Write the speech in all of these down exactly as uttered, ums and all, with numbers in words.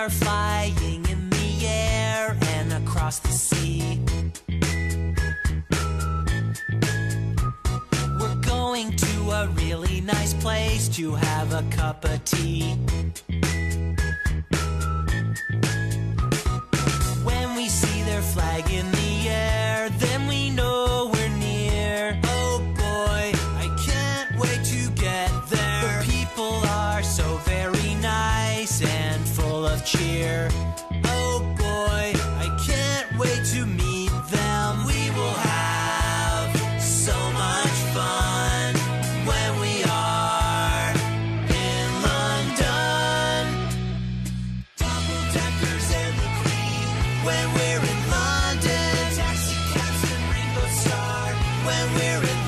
are flying in the air and across the sea. We're going to a really nice place to have a cup of tea. When we see their flag in the air, then we know we're near. Oh boy, I can't wait to get there. The people are so very nice and full of cheer. Oh boy, I can't wait to meet them. We will have so much fun when we are in London. Double deckers and the Queen when we're in London. Taxi cabs and Rainbow Star when we're in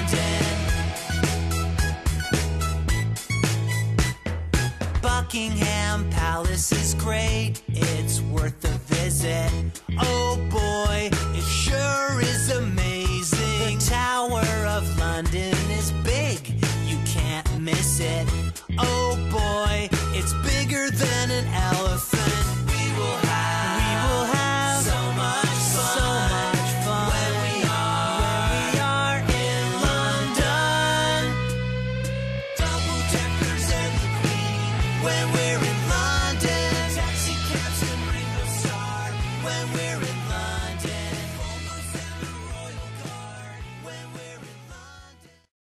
London. Buckingham Palace is great, it's worth a visit. Oh boy, it sure is amazing. The Tower of London is big, you can't miss it. Oh boy, it's bigger than an elephant.